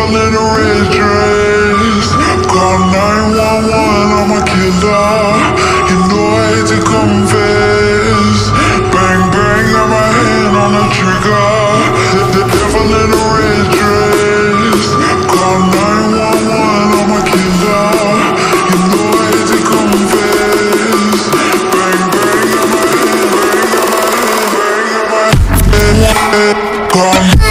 devil in a red dress. Call 911, I'm a killer. You know I hate to confess. Bang, bang, got my hand on the trigger. The devil in a red dress. Call 911, I'm a killer. You know I hate to confess. Bang, bang, got my hand, bang, got my hand, bang, got my hand. Call